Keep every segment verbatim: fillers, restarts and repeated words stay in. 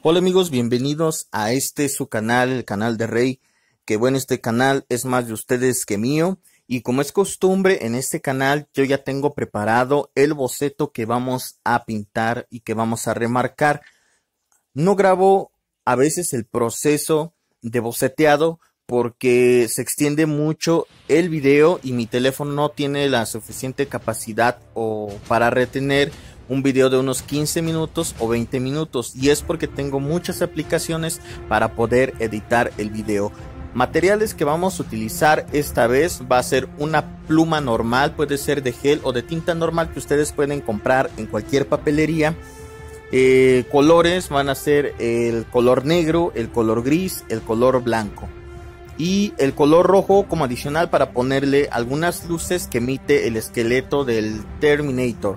Hola amigos, bienvenidos a este su canal, el canal de Rey, que bueno, este canal es más de ustedes que mío, y como es costumbre en este canal yo ya tengo preparado el boceto que vamos a pintar y que vamos a remarcar. No grabo a veces el proceso de boceteado porque se extiende mucho el video y mi teléfono no tiene la suficiente capacidad o para retener un video de unos quince minutos o veinte minutos, y es porque tengo muchas aplicaciones para poder editar el video. Materiales que vamos a utilizar esta vez va a ser una pluma normal, puede ser de gel o de tinta normal que ustedes pueden comprar en cualquier papelería. Eh, colores van a ser el color negro, el color gris, el color blanco y el color rojo como adicional para ponerle algunas luces que emite el esqueleto del Terminator.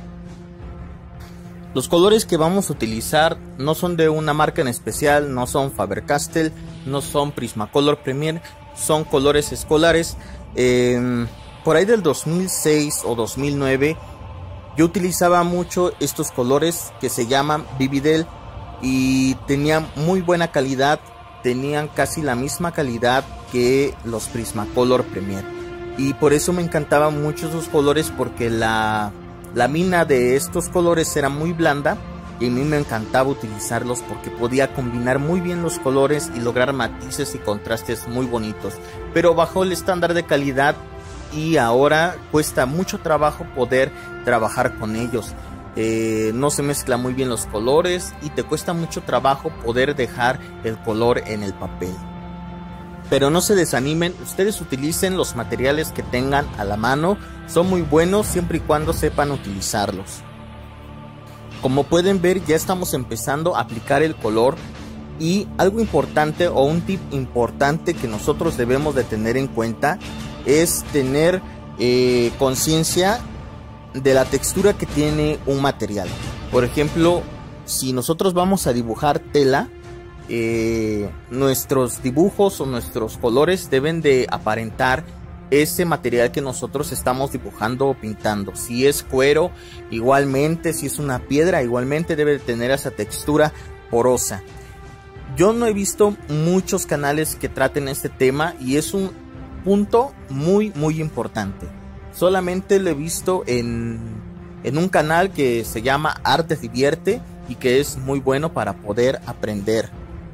Los colores que vamos a utilizar no son de una marca en especial, no son Faber-Castell, no son Prismacolor Premier, son colores escolares. Eh, por ahí del dos mil seis o dos mil nueve yo utilizaba mucho estos colores que se llaman Vividel y tenían muy buena calidad, tenían casi la misma calidad que los Prismacolor Premier. Y por eso me encantaban mucho esos colores, porque la... La mina de estos colores era muy blanda y a mí me encantaba utilizarlos porque podía combinar muy bien los colores y lograr matices y contrastes muy bonitos, pero bajo el estándar de calidad, y ahora cuesta mucho trabajo poder trabajar con ellos. Eh, no se mezcla muy bien los colores y te cuesta mucho trabajo poder dejar el color en el papel. Pero no se desanimen, ustedes utilicen los materiales que tengan a la mano, son muy buenos siempre y cuando sepan utilizarlos. Como pueden ver, ya estamos empezando a aplicar el color, y algo importante o un tip importante que nosotros debemos de tener en cuenta es tener eh, conciencia de la textura que tiene un material. Por ejemplo, si nosotros vamos a dibujar tela, Eh, nuestros dibujos o nuestros colores deben de aparentar ese material que nosotros estamos dibujando o pintando. Si es cuero, igualmente, si es una piedra, igualmente debe de tener esa textura porosa. Yo no he visto muchos canales que traten este tema y es un punto muy muy importante. Solamente lo he visto en, en un canal que se llama Arte Divierte y que es muy bueno para poder aprender.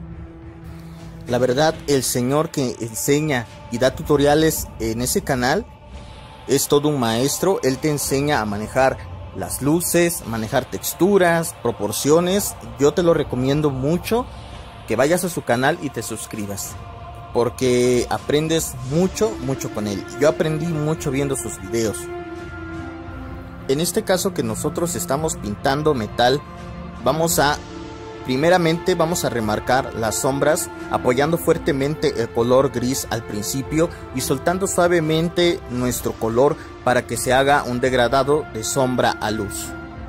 La verdad, el señor que enseña y da tutoriales en ese canal es todo un maestro. Él te enseña a manejar las luces, manejar texturas, proporciones. Yo te lo recomiendo mucho que vayas a su canal y te suscribas, porque aprendes mucho, mucho con él. Yo aprendí mucho viendo sus videos. En este caso que nosotros estamos pintando metal, vamos a Primeramente vamos a remarcar las sombras apoyando fuertemente el color gris al principio y soltando suavemente nuestro color para que se haga un degradado de sombra a luz.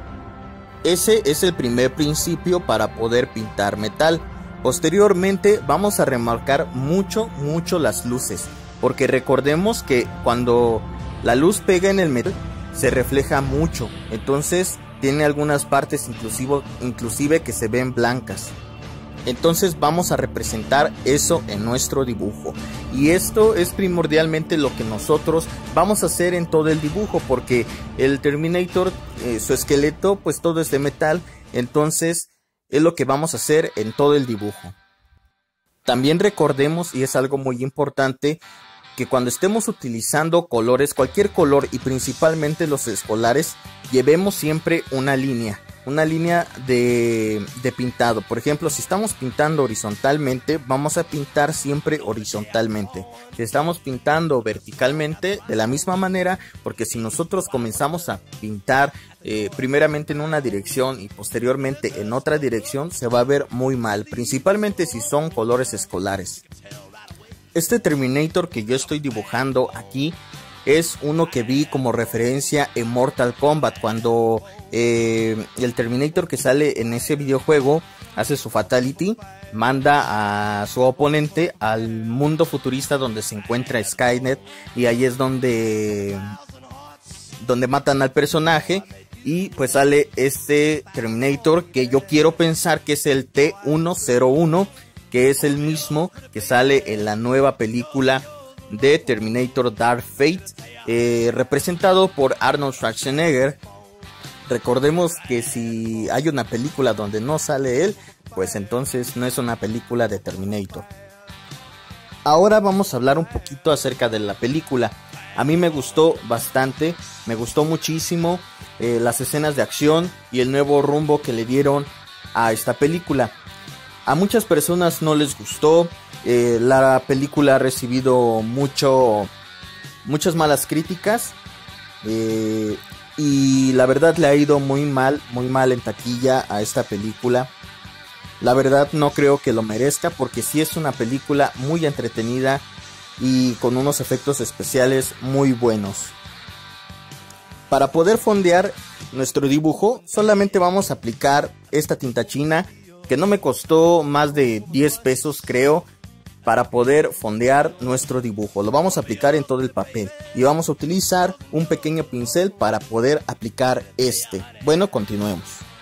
Ese es el primer principio para poder pintar metal. Posteriormente vamos a remarcar mucho mucho las luces, porque recordemos que cuando la luz pega en el metal se refleja mucho, entonces tiene algunas partes inclusive, inclusive que se ven blancas. Entonces vamos a representar eso en nuestro dibujo, y esto es primordialmente lo que nosotros vamos a hacer en todo el dibujo, porque el Terminator, eh, su esqueleto, pues todo es de metal, entonces es lo que vamos a hacer en todo el dibujo. También recordemos, y es algo muy importante, que cuando estemos utilizando colores, cualquier color y principalmente los escolares, llevemos siempre una línea, una línea de, de pintado. Por ejemplo, si estamos pintando horizontalmente, vamos a pintar siempre horizontalmente. Si estamos pintando verticalmente, de la misma manera, porque si nosotros comenzamos a pintar eh, primeramente en una dirección y posteriormente en otra dirección, se va a ver muy mal, principalmente si son colores escolares. Este Terminator que yo estoy dibujando aquí es uno que vi como referencia en Mortal Kombat, cuando eh, el Terminator que sale en ese videojuego hace su fatality, manda a su oponente al mundo futurista donde se encuentra Skynet, y ahí es donde, donde matan al personaje y pues sale este Terminator que yo quiero pensar que es el T ciento uno, que es el mismo que sale en la nueva película de Terminator Dark Fate, eh, representado por Arnold Schwarzenegger. Recordemos que si hay una película donde no sale él, pues entonces no es una película de Terminator. Ahora vamos a hablar un poquito acerca de la película. A mí me gustó bastante, me gustó muchísimo eh, las escenas de acción y el nuevo rumbo que le dieron a esta película. A muchas personas no les gustó, eh, la película ha recibido mucho, muchas malas críticas, eh, y la verdad le ha ido muy mal, muy mal en taquilla a esta película. La verdad no creo que lo merezca, porque sí es una película muy entretenida y con unos efectos especiales muy buenos. Para poder fondear nuestro dibujo solamente vamos a aplicar esta tinta china, que no me costó más de diez pesos creo, para poder fondear nuestro dibujo. Lo vamos a aplicar en todo el papel y vamos a utilizar un pequeño pincel para poder aplicar este. Bueno, continuemos.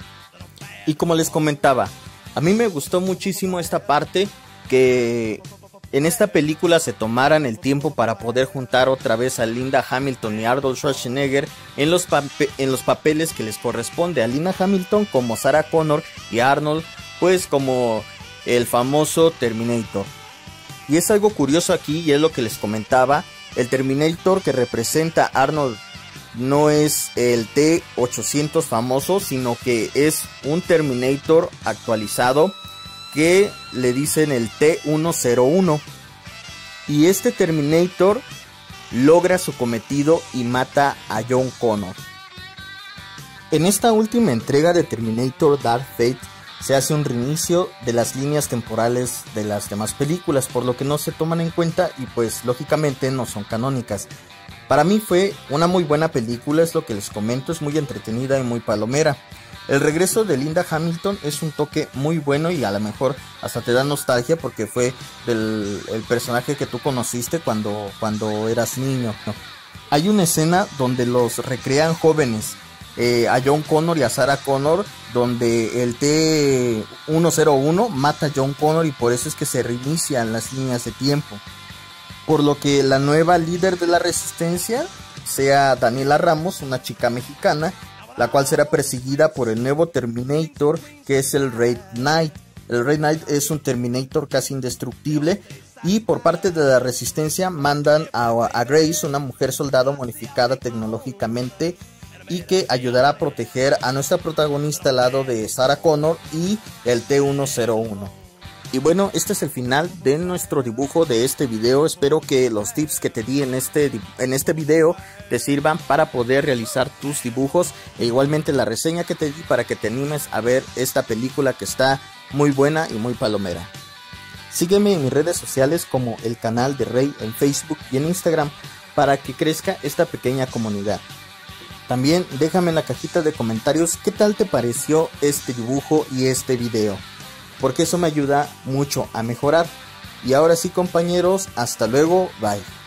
Y como les comentaba, a mí me gustó muchísimo esta parte, que en esta película se tomaran el tiempo para poder juntar otra vez a Linda Hamilton y Arnold Schwarzenegger en los, en los papeles que les corresponde. A Linda Hamilton como Sarah Connor y a Arnold pues como el famoso Terminator. Y es algo curioso aquí, y es lo que les comentaba, el Terminator que representa a Arnold no es el T ochocientos famoso, sino que es un Terminator actualizado que le dicen el T ciento uno. Y este Terminator logra su cometido y mata a John Connor. En esta última entrega de Terminator Dark Fate se hace un reinicio de las líneas temporales de las demás películas, por lo que no se toman en cuenta y pues lógicamente no son canónicas. Para mí fue una muy buena película, es lo que les comento, es muy entretenida y muy palomera. El regreso de Linda Hamilton es un toque muy bueno y a lo mejor hasta te da nostalgia, porque fue del, el personaje que tú conociste cuando, cuando eras niño, ¿no? Hay una escena donde los recrean jóvenes, eh, a John Connor y a Sarah Connor, donde el T ciento uno mata a John Connor y por eso es que se reinician las líneas de tiempo. Por lo que la nueva líder de la resistencia sea Daniela Ramos, una chica mexicana, la cual será perseguida por el nuevo Terminator, que es el Red Knight. El Red Knight es un Terminator casi indestructible, y por parte de la resistencia mandan a, a Grace, una mujer soldado modificada tecnológicamente, y que ayudará a proteger a nuestra protagonista al lado de Sarah Connor y el T ciento uno. Y bueno, este es el final de nuestro dibujo de este video. Espero que los tips que te di en este, en este video te sirvan para poder realizar tus dibujos, e igualmente la reseña que te di para que te animes a ver esta película que está muy buena y muy palomera. Sígueme en mis redes sociales como el canal de Rey en Facebook y en Instagram para que crezca esta pequeña comunidad. También déjame en la cajita de comentarios qué tal te pareció este dibujo y este video, porque eso me ayuda mucho a mejorar. Y ahora sí, compañeros, hasta luego, bye.